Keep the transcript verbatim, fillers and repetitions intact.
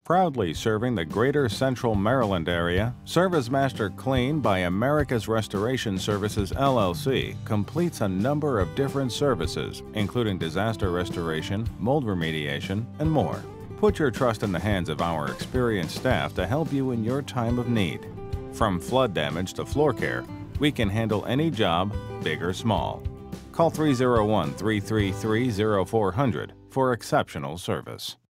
Proudly serving the greater Central Maryland area, ServiceMaster Clean by America's Restoration Services L L C completes a number of different services, including disaster restoration, mold remediation, and more. Put your trust in the hands of our experienced staff to help you in your time of need. From flood damage to floor care, we can handle any job, big or small. Call three oh one, three three three, oh four hundred for exceptional service.